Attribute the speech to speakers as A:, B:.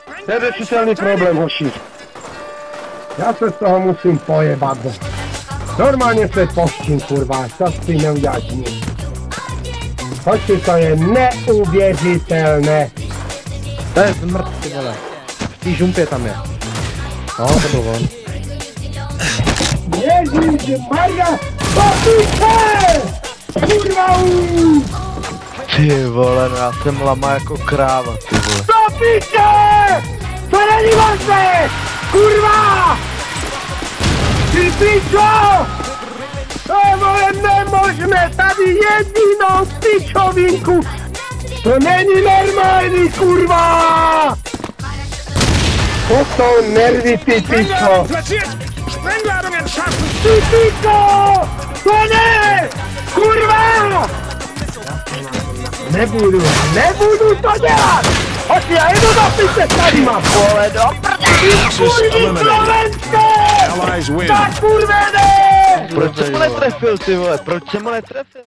A: Neřešitelný problém, hoši. Já se z toho musím pojebat. Normálně se postím, kurva, to si neuděláš nic. Hoši, to je neuvěřitelné.
B: To je zmrt, ty vole. V tý žumpě tam je. No, to byl on.
A: Ježišmarja, popíče! Kurva!
C: Ty vole, no já jsem lama jako kráva, ty vole.
A: Popíče! To není možné! Kurva! Ty pičo! To je vole nemožné, tady jedinou pičovinku! To není normální, kurva! To jsou nervy, ty pičo! Ty pičo! To ne! Kurva! Nebudu to dělat! Hoši, já jedu do piče, tady mám pole do prdeli! Kurvy slovenské! Tak kurvené!
C: Proč jsem ho netrefil, ty vole, proč jsem ho netrefil?